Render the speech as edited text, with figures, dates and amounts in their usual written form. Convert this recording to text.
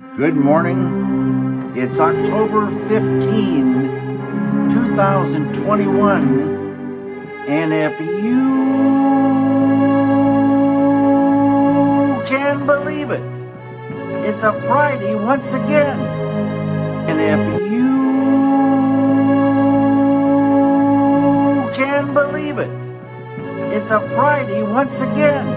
Good morning. It's October 15, 2021. And if you can believe it, it's a Friday once again. And if you can believe it, it's a Friday once again.